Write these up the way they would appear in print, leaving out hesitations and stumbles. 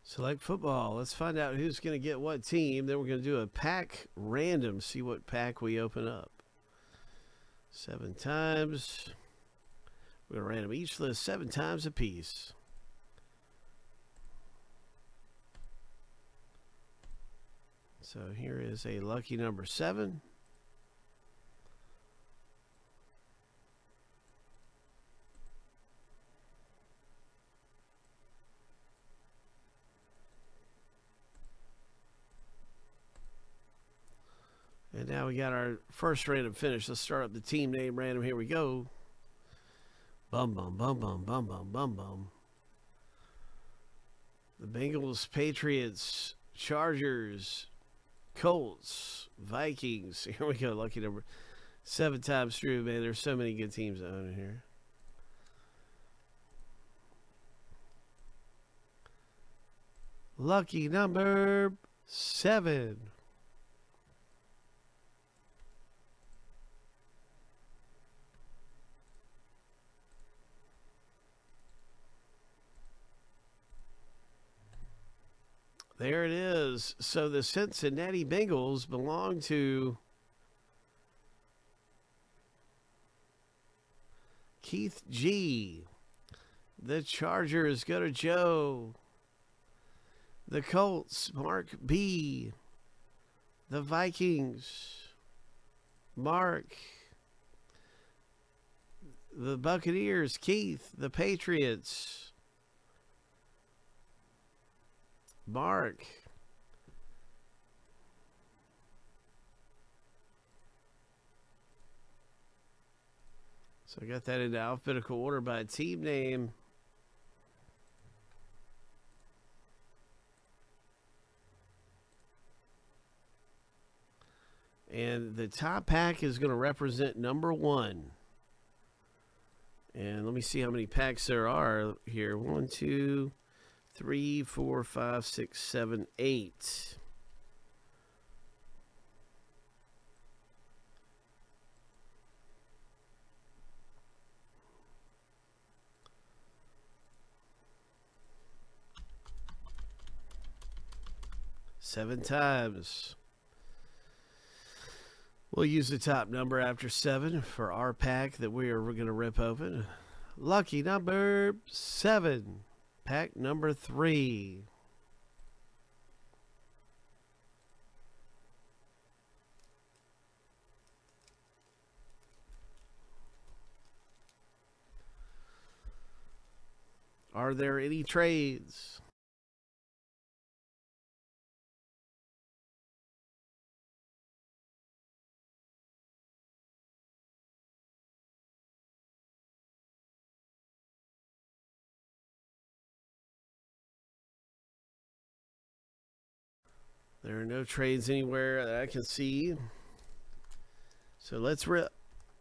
Select football. Let's find out who's going to get what team. Then we're going to do a pack random. See what pack we open up. 7 times. We're going to random each list 7 times a piece. So here is a lucky number 7. And now we got our first random finish. Let's start up the team name random. Here we go. Bum, bum, bum, bum, bum, bum, bum, bum. The Bengals, Patriots, Chargers, Colts, Vikings. Here we go. Lucky number 7 times through, man. There's so many good teams on here. Lucky number 7. There it is. So the Cincinnati Bengals belong to Keith G. The Chargers go to Joe. The Colts, Mark B. The Vikings, Mark. The Buccaneers, Keith. The Patriots, Mark. So I got that into alphabetical order by team name. And the top pack is going to represent number 1. And let me see how many packs there are here. 1, 2, 3, 4, 5, 6, 7, 8. Seven times. We'll use the top number after 7 for our pack that we're going to rip open. Lucky number 7. Pack number 3. Are there any trades? There are no trades anywhere that I can see. So let's rip.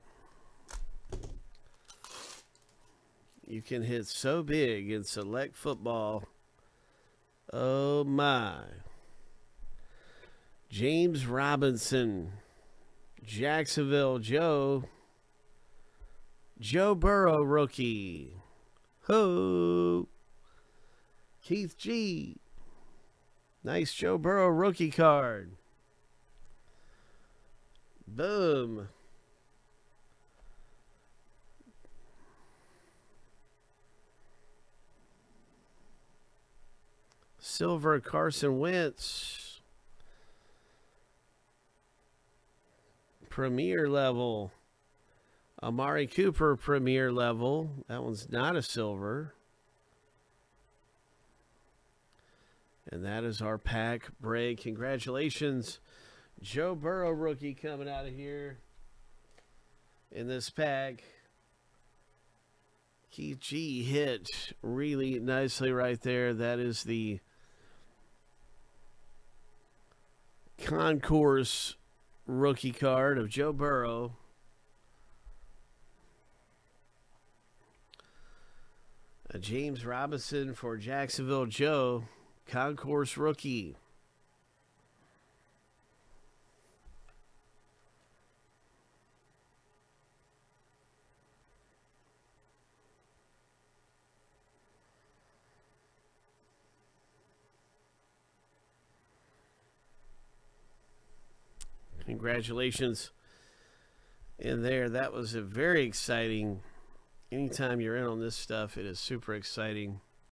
You can hit so big in select football. Oh my. James Robinson. Jacksonville Joe. Joe Burrow rookie. Ho. Keith G. Nice Joe Burrow rookie card. Boom. Silver Carson Wentz. Premier level. Amari Cooper premier level. That one's not a silver. And that is our pack break. Congratulations. Joe Burrow rookie coming out of here in this pack. Keith G hit really nicely right there. That is the concourse rookie card of Joe Burrow. A James Robinson for Jacksonville Joe. Concourse rookie. Congratulations in there. That was a very exciting. Anytime you're in on this stuff, it is super exciting.